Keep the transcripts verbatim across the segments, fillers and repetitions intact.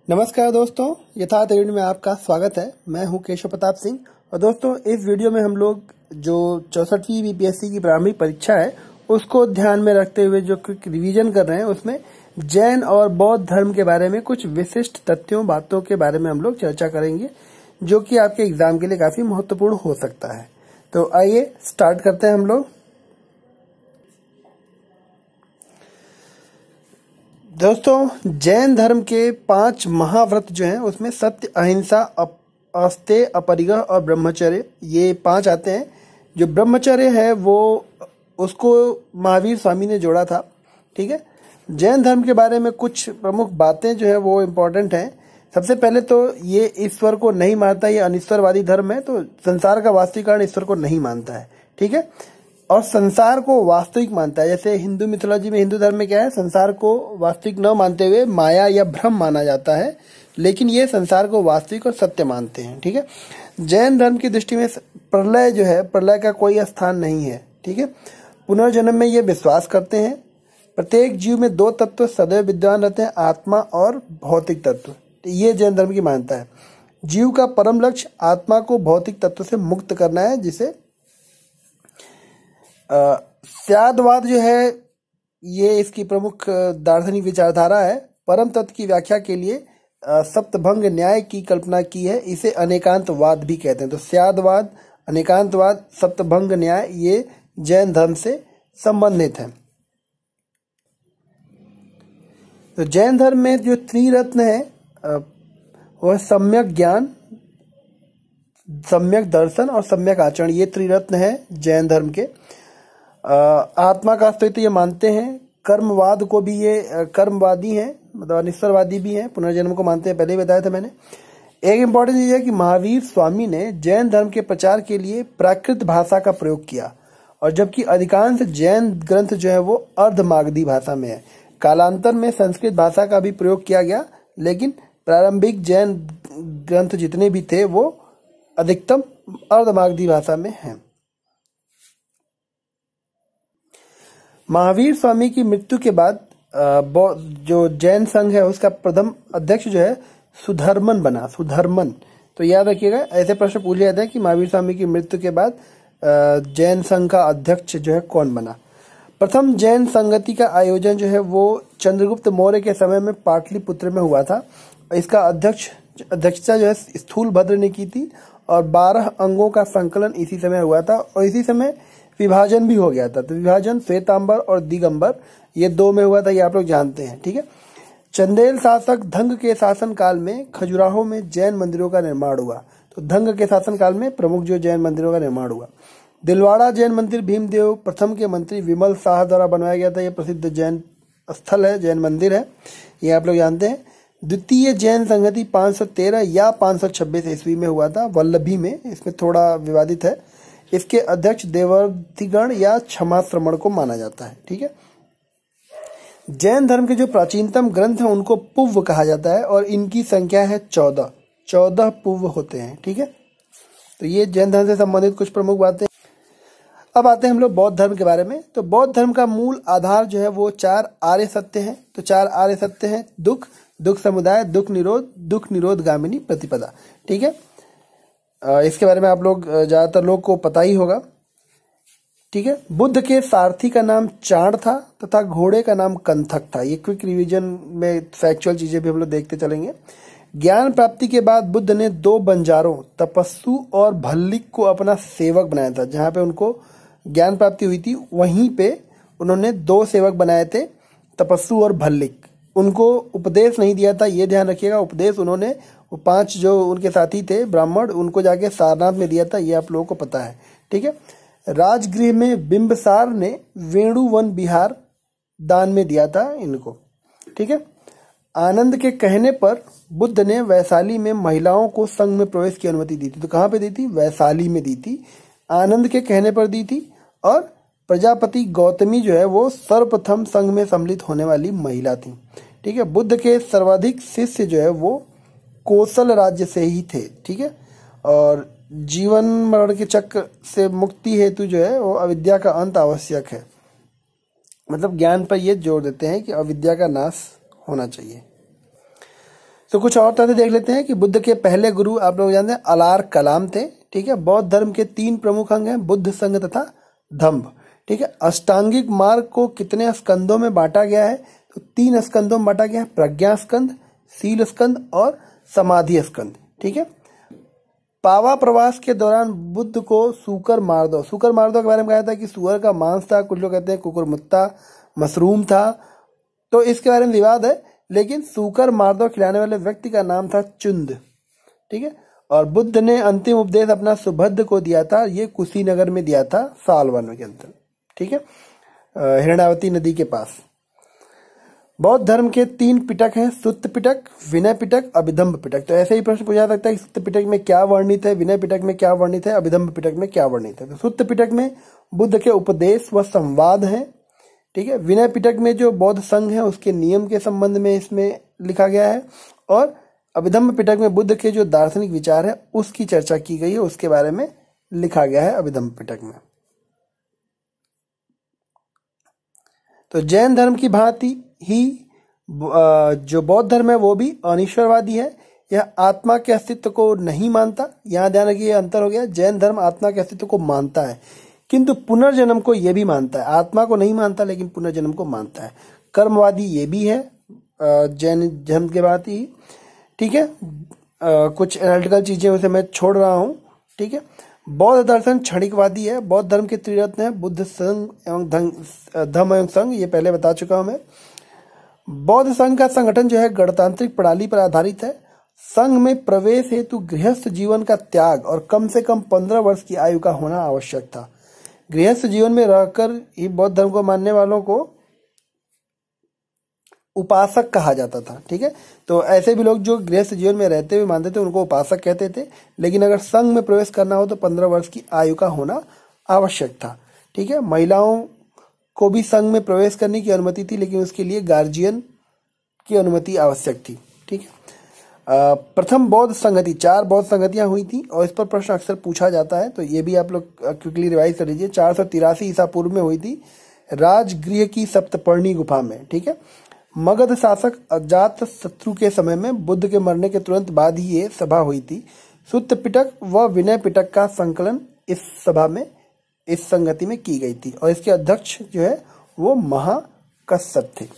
नमस्कार दोस्तों, यथार्थ रीड में आपका स्वागत है। मैं हूं केशव प्रताप सिंह। और दोस्तों, इस वीडियो में हम लोग जो चौसठवीं बीपीएससी की प्रारंभिक परीक्षा है उसको ध्यान में रखते हुए जो क्विक रिवीजन कर रहे हैं, उसमें जैन और बौद्ध धर्म के बारे में कुछ विशिष्ट तथ्यों बातों के बारे में हम लोग चर्चा करेंगे, जो कि आपके एग्जाम के लिए काफी महत्वपूर्ण हो सकता है। तो आइए स्टार्ट करते हैं हम लोग। दोस्तों, जैन धर्म के पांच महाव्रत जो हैं उसमें सत्य, अहिंसा, अस्तेय, अपरिग्रह और ब्रह्मचर्य, ये पांच आते हैं। जो ब्रह्मचर्य है वो उसको महावीर स्वामी ने जोड़ा था। ठीक है, जैन धर्म के बारे में कुछ प्रमुख बातें जो है वो इम्पोर्टेंट हैं। सबसे पहले तो ये ईश्वर को नहीं मानता, ये अनिश्वरवादी धर्म है, तो संसार का वास्तविकरण ईश्वर को नहीं मानता है। ठीक है, और संसार को वास्तविक मानता है। जैसे हिंदू मिथोलॉजी में, हिंदू धर्म में क्या है, संसार को वास्तविक न मानते हुए माया या भ्रम माना जाता है, लेकिन ये संसार को वास्तविक और सत्य मानते हैं। ठीक है, जैन धर्म की दृष्टि में प्रलय जो है, प्रलय का कोई स्थान नहीं है। ठीक है, पुनर्जन्म में ये विश्वास करते हैं। प्रत्येक जीव में दो तत्व सदैव विद्यमान रहते हैं, आत्मा और भौतिक तत्व। ये जैन धर्म की मान्यता है। जीव का परम लक्ष्य आत्मा को भौतिक तत्व से मुक्त करना है, जिसे स्यादवाद जो है ये इसकी प्रमुख दार्शनिक विचारधारा है। परम तत्व की व्याख्या के लिए सप्तभंग न्याय की कल्पना की है। इसे अनेकांतवाद भी कहते हैं। तो स्यादवाद, अनेकांतवाद, सप्तभंग न्याय ये जैन धर्म से संबंधित है। तो जैन धर्म में जो त्रिरत्न है वह सम्यक ज्ञान, सम्यक दर्शन और सम्यक आचरण, ये त्रिरत्न है जैन धर्म के। आत्मा का अस्तित्व ये मानते हैं। कर्मवाद को भी ये कर्मवादी हैं, मतलब अनिश्वरवादी भी हैं, पुनर्जन्म को मानते हैं, पहले ही बताया था मैंने। एक इम्पॉर्टेंट चीज है कि महावीर स्वामी ने जैन धर्म के प्रचार के लिए प्राकृत भाषा का प्रयोग किया, और जबकि अधिकांश जैन ग्रंथ जो है वो अर्धमागधी भाषा में है। कालांतर में संस्कृत भाषा का भी प्रयोग किया गया, लेकिन प्रारंभिक जैन ग्रंथ जितने भी थे वो अधिकतम अर्धमागधी भाषा में हैं। महावीर स्वामी की मृत्यु के बाद जो जैन संघ है उसका प्रथम अध्यक्ष जो है सुधर्मन बना। सुधर्मन, तो याद रखिएगा, ऐसे प्रश्न पूछे जाते हैं कि महावीर स्वामी की मृत्यु के बाद जैन संघ का अध्यक्ष जो है कौन बना। प्रथम जैन संगति का आयोजन जो है वो चंद्रगुप्त मौर्य के समय में पाटलिपुत्र में हुआ था। इसका अध्यक्ष अध्यक्षता जो है स्थूलभद्र ने की थी, और बारह अंगों का संकलन इसी समय हुआ था, और इसी समय विभाजन भी हो गया था। तो विभाजन श्वेतांबर और दिगंबर ये दो में हुआ था, ये आप लोग जानते हैं। ठीक है, चंदेल शासक धंग के शासन काल में खजुराहो में जैन मंदिरों का निर्माण हुआ। तो धंग के शासन काल में प्रमुख जो जैन मंदिरों का निर्माण हुआ। दिलवाड़ा जैन मंदिर भीमदेव प्रथम के मंत्री विमल शाह द्वारा बनवाया गया था। ये प्रसिद्ध जैन स्थल है, जैन मंदिर है, ये आप लोग जानते हैं। द्वितीय जैन संगति पाँच सौ तेरह या पाँच सौ छब्बीस ईस्वी में हुआ था, वल्लभी में। इसमें थोड़ा विवादित है। इसके अध्यक्ष देवर्थिगण या क्षमाश्रमण को माना जाता है। ठीक है, जैन धर्म के जो प्राचीनतम ग्रंथ हैं उनको पुव्व कहा जाता है, और इनकी संख्या है चौदह। चौदह पुव्व होते हैं। ठीक है, तो ये जैन धर्म से संबंधित कुछ प्रमुख बातें। अब आते हैं हम लोग बौद्ध धर्म के बारे में। तो बौद्ध धर्म का मूल आधार जो है वो चार आर्य सत्य हैं। तो चार आर्य सत्य हैं: दुख, दुख समुदाय, दुख निरोध, दुख निरोध गामिनी प्रतिपदा। ठीक है, इसके बारे में आप लोग ज्यादातर लोग को पता ही होगा। ठीक है, बुद्ध के सारथी का नाम चाण था तथा घोड़े का नाम कंथक था। ये क्विक रिवीजन में फैक्चुअल चीजें भी हम लोग देखते चलेंगे। ज्ञान प्राप्ति के बाद बुद्ध ने दो बंजारों तपस्सु और भल्लिक को अपना सेवक बनाया था। जहां पे उनको ज्ञान प्राप्ति हुई थी वहीं पे उन्होंने दो सेवक बनाए थे, तपस्सु और भल्लिक। उनको उपदेश नहीं दिया था, ये ध्यान रखिएगा। उपदेश उन्होंने वो पांच जो उनके साथी थे ब्राह्मण, उनको जाके सारनाथ में दिया था, ये आप लोगों को पता है। ठीक है, राजगृह में बिंबसार ने वेणुवन विहार दान में दिया था इनको। ठीक है, आनंद के कहने पर बुद्ध ने वैशाली में महिलाओं को संघ में प्रवेश की अनुमति दी थी। तो कहाँ पे दी थी? वैशाली में दी थी, आनंद के कहने पर दी थी। और प्रजापति गौतमी जो है वो सर्वप्रथम संघ में सम्मिलित होने वाली महिला थी। ठीक है, बुद्ध के सर्वाधिक शिष्य जो है वो कौशल राज्य से ही थे। ठीक है, और जीवन मरण के चक्र से मुक्ति हेतु जो है वो अविद्या का अंत आवश्यक है। मतलब ज्ञान पर ये जोर देते हैं कि अविद्या का नाश होना चाहिए। तो कुछ और तथ्य देख लेते हैं कि बुद्ध के पहले गुरु आप लोग जानते हैं अलार कलाम थे। ठीक है, बौद्ध धर्म के तीन प्रमुख अंग हैं, बुद्ध संघ तथा धम्म। ठीक है, अष्टांगिक मार्ग को कितने स्कंदों में बांटा गया है? तो तीन स्कंदों में बांटा गया है, प्रज्ञा स्कंद, शील स्कंद और समाधि स्कंद। ठीक है, पावा प्रवास के दौरान बुद्ध को सूकर मार दो सूकर मार दो के बारे में कहा था कि सुअर का मांस था, कुछ लोग कहते हैं कुकुरमुत्ता मशरूम था, तो इसके बारे में विवाद है, लेकिन सूकर मार दो खिलाने वाले व्यक्ति का नाम था चुंद। ठीक है, और बुद्ध ने अंतिम उपदेश अपना सुभद्र को दिया था, ये कुशीनगर में दिया था, सालवन के अंदर। ठीक है, हिरणावती नदी के पास। बौद्ध धर्म के तीन पिटक हैं, सुत्त पिटक, विनय पिटक, अभिधम्म पिटक। तो ऐसे ही प्रश्न पूछा सकता है कि सुत्त पिटक में क्या वर्णित है, विनय पिटक में क्या वर्णित है, अभिधम्म पिटक में क्या वर्णित है। तो सुत्त पिटक में बुद्ध के उपदेश व संवाद हैं। ठीक है, विनय पिटक में जो बौद्ध संघ है उसके नियम के संबंध में इसमें लिखा गया है, और अभिधम्म पिटक में बुद्ध के जो दार्शनिक विचार है उसकी चर्चा की गई है, उसके बारे में लिखा गया है अभिधम्म पिटक में। तो जैन धर्म की भांति ही जो बौद्ध धर्म है वो भी अनिश्वरवादी है, यह आत्मा के अस्तित्व को नहीं मानता। यहाँ ध्यान रखिए, अंतर हो गया। जैन धर्म आत्मा के अस्तित्व को मानता है किंतु पुनर्जन्म को यह भी मानता है, आत्मा को नहीं मानता लेकिन पुनर्जन्म को मानता है। कर्मवादी ये भी है जैन धर्म के बात ही। ठीक है, आ, कुछ एनालिटिकल चीजें उसे मैं छोड़ रहा हूँ। ठीक है, बौद्ध दर्शन क्षणिकवादी है। बौद्ध धर्म के त्रिरत्न है बुद्ध, संघ एवं धम्म एवं संघ, ये पहले बता चुका हूं मैं। बौद्ध संघ का संगठन जो है गणतांत्रिक प्रणाली पर आधारित है। संघ में प्रवेश हेतु गृहस्थ जीवन का त्याग और कम से कम पंद्रह वर्ष की आयु का होना आवश्यक था। गृहस्थ जीवन में रहकर ही बौद्ध धर्म को मानने वालों को उपासक कहा जाता था। ठीक है, तो ऐसे भी लोग जो गृहस्थ जीवन में रहते हुए मानते थे उनको उपासक कहते थे, लेकिन अगर संघ में प्रवेश करना हो तो पंद्रह वर्ष की आयु का होना आवश्यक था। ठीक है, महिलाओं को भी संघ में प्रवेश करने की अनुमति थी, लेकिन उसके लिए गार्जियन की अनुमति आवश्यक थी। ठीक है, प्रथम बौद्ध संगति, चार बौद्ध संगतियां हुई थी और इस पर प्रश्न अक्सर पूछा जाता है, तो ये भी आप लोग क्विकली रिवाइज कर लीजिए। चार सौ तिरासी ईसा पूर्व में हुई थी राजगृह की सप्तपर्णी गुफा में। ठीक है, मगध शासक अजात शत्रु के समय में बुद्ध के मरने के तुरंत बाद ही ये सभा हुई थी। सुत्त पिटक व विनय पिटक का संकलन इस सभा में, इस संगति में की गई थी और इसके अध्यक्ष जो है वो महाकश्यप थे।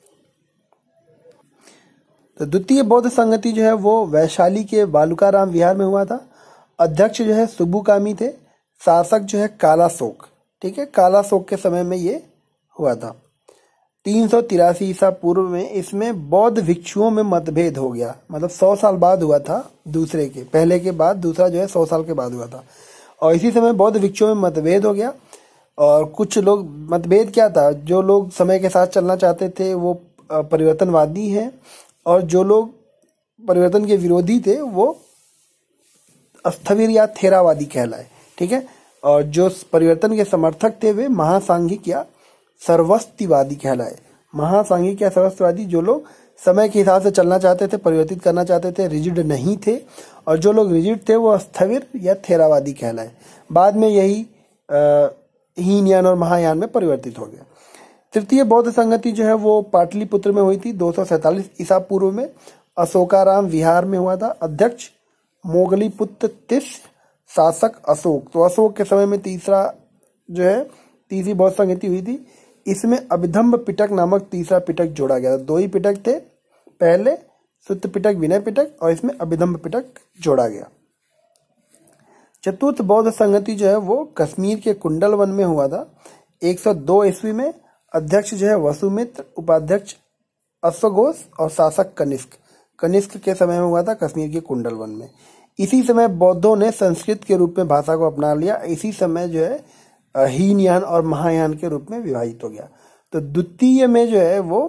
तो द्वितीय बौद्ध संगति जो है वो वैशाली के वालुकाराम विहार में हुआ था। अध्यक्ष जो है सुबुकामी थे, शासक जो है कालाशोक। ठीक है, कालाशोक के समय में ये हुआ था। तीन सौ तिरासी ईसा पूर्व में इसमें बौद्ध भिक्षुओं में मतभेद हो गया, मतलब सौ साल बाद हुआ था दूसरे के, पहले के बाद दूसरा जो है सौ साल के बाद हुआ था, और इसी समय बौद्ध भिक्षुओं में मतभेद हो गया। और कुछ लोग, मतभेद क्या था, जो लोग समय के साथ चलना चाहते थे वो परिवर्तनवादी हैं, और जो लोग परिवर्तन के विरोधी थे वो स्थविर या थेरावादी कहलाए। ठीक है, और जो परिवर्तन के समर्थक थे वे महासांघिक या सर्वस्तिवादी कहलाए। महासांघिक या सर्वस्तिवादी, जो लोग समय के हिसाब से चलना चाहते थे, परिवर्तित करना चाहते थे, रिजिड नहीं थे, और जो लोग रिजिड थे वो स्थविर या थेरावादी कहलाए। बाद में यही हीनयान और महायान में परिवर्तित हो गया। तृतीय बौद्ध संगति जो है वो पाटलिपुत्र में हुई थी दो सौ सैतालीस ईसा पूर्व में, अशोकाराम विहार में हुआ था। अध्यक्ष मोगलीपुत्र तिस्य, शासक अशोक। तो अशोक के समय में तीसरा जो है तीसरी बौद्ध संगति हुई थी। इसमें अभिधम्म पिटक नामक तीसरा पिटक जोड़ा गया। दो ही पिटक थे, पहले सुत्त पिटक, विनय पिटक, और इसमें अभिधम्म पिटक जोड़ा गया। चतुर्थ बौद्ध संगति जो है वो कश्मीर के कुंडल वन में हुआ था एक सौ दो ईस्वी में। अध्यक्ष जो है वसुमित्र, उपाध्यक्ष अश्वघोष और शासक कनिष्क। कनिष्क के समय में हुआ था कश्मीर के कुंडल वन में। इसी समय बौद्धों ने संस्कृत के रूप में भाषा को अपना लिया। इसी समय जो है हीनयान और महायान के रूप में विभाजित हो गया। तो द्वितीय में जो है वो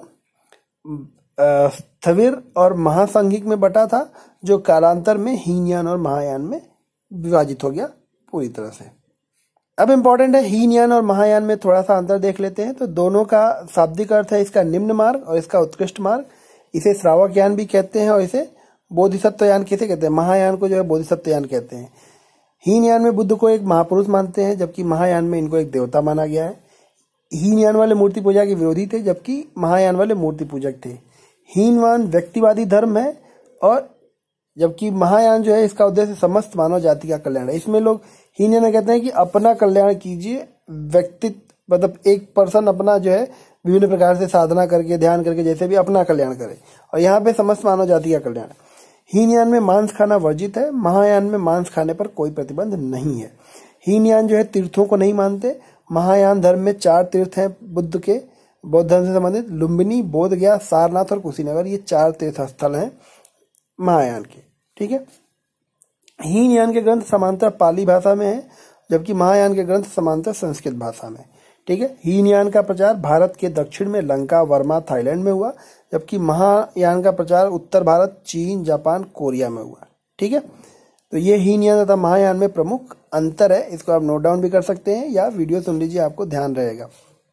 स्थविर और महासांघिक में बटा था, जो कालांतर में हीनयान और महायान में विभाजित हो गया पूरी तरह से। अब इम्पोर्टेंट है, हीनयान और महायान में थोड़ा सा अंतर देख लेते हैं। तो दोनों का शाब्दिक अर्थ है इसका निम्न मार्ग और इसका उत्कृष्ट मार्ग। इसे श्रावक यान भी कहते हैं और इसे बोधिसत्व यान किसे कहते हैं, महायान को जो है बोधिसत्व यान कहते हैं। हीनयान में बुद्ध को एक महापुरुष मानते हैं, जबकि महायान में इनको एक देवता माना गया है। हीनयान वाले मूर्ति पूजा के विरोधी थे, जबकि महायान वाले मूर्ति पूजक थे। हीनयान व्यक्तिवादी धर्म है और जबकि महायान जो है इसका उद्देश्य समस्त मानव जाति का कल्याण है। इसमें लोग हीनयान में कहते हैं कि अपना कल्याण कीजिए, व्यक्तित्व मतलब एक पर्सन अपना जो है विभिन्न प्रकार से साधना करके ध्यान करके जैसे भी अपना कल्याण करे, और यहाँ पे समस्त मानव जाति का कल्याण है। हीनयान में मांस खाना वर्जित है, महायान में मांस खाने पर कोई प्रतिबंध नहीं है। हीनयान जो है तीर्थों को नहीं मानते। महायान धर्म में चार तीर्थ हैं बुद्ध के, बौद्ध धर्म से संबंधित, लुम्बिनी, बोध गया, सारनाथ और कुशीनगर, ये चार तीर्थ स्थल हैं महायान के। ठीक है। हीनयान के ग्रंथ समांतर पाली भाषा में है, जबकि महायान के ग्रंथ समांतर संस्कृत भाषा में। ठीक है। हीनयान का प्रचार भारत के दक्षिण में लंका, वर्मा, थाईलैंड में हुआ, जबकि महायान का प्रचार उत्तर भारत, चीन, जापान, कोरिया में हुआ। ठीक है। तो ये हीनयान तथा महायान में प्रमुख अंतर है, इसको आप नोट डाउन भी कर सकते हैं या वीडियो सुन लीजिए, आपको ध्यान रहेगा।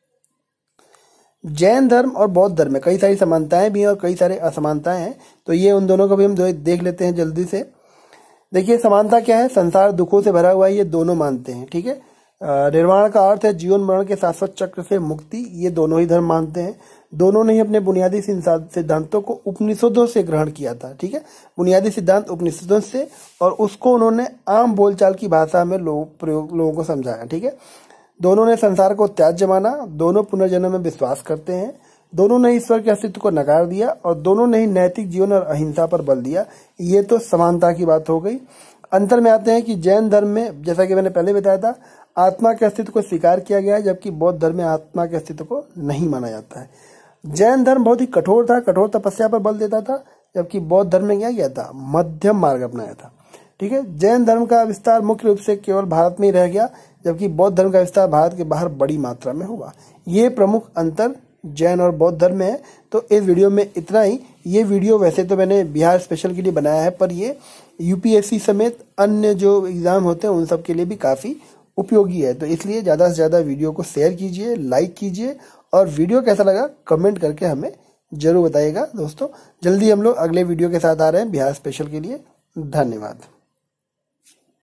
जैन धर्म और बौद्ध धर्म में कई सारी समानताएं भी हैं और कई सारे असमानताएं हैं, तो ये उन दोनों को भी हम देख लेते हैं जल्दी से। देखिए समानता क्या है, संसार दुखों से भरा हुआ है, ये दोनों मानते हैं। ठीक है। निर्वाण का अर्थ है जीवन मरण के शाश्वत चक्र से मुक्ति, ये दोनों ही धर्म मानते हैं। दोनों ने ही अपने बुनियादी सिद्धांतों को उपनिषदों से ग्रहण किया था। ठीक है। बुनियादी सिद्धांत उपनिषदों से, और उसको उन्होंने आम बोलचाल की भाषा में लोग प्रयोग लोगों को समझाया। ठीक है। दोनों ने संसार को त्याज्य माना, दोनों पुनर्जन्म में विश्वास करते हैं, दोनों ने ईश्वर के अस्तित्व को नकार दिया, और दोनों ने ही नैतिक जीवन और अहिंसा पर बल दिया। ये तो समानता की बात हो गई। अंतर में आते हैं कि जैन धर्म में, जैसा कि मैंने पहले बताया था, आत्मा के अस्तित्व को स्वीकार किया गया है, जबकि बौद्ध धर्म में आत्मा के अस्तित्व को नहीं माना जाता है। जैन धर्म बहुत ही कठोर था, कठोर तपस्या पर बल देता था, जबकि बौद्ध धर्म में क्या किया था, मध्यम मार्ग अपनाया था। ठीक है। जैन धर्म का विस्तार मुख्य रूप से केवल भारत में ही रह गया, जबकि बौद्ध धर्म का विस्तार भारत के बाहर बड़ी मात्रा में हुआ। ये प्रमुख अंतर जैन और बौद्ध धर्म में है। तो इस वीडियो में इतना ही। ये वीडियो वैसे तो मैंने बिहार स्पेशल के लिए बनाया है, पर ये यूपीएससी समेत अन्य जो एग्जाम होते हैं उन सब के लिए भी काफी उपयोगी है। तो इसलिए ज्यादा से ज्यादा वीडियो को शेयर कीजिए, लाइक कीजिए, और वीडियो कैसा लगा कमेंट करके हमें जरूर बताइएगा। दोस्तों जल्दी हम लोग अगले वीडियो के साथ आ रहे हैं बिहार स्पेशल के लिए। धन्यवाद।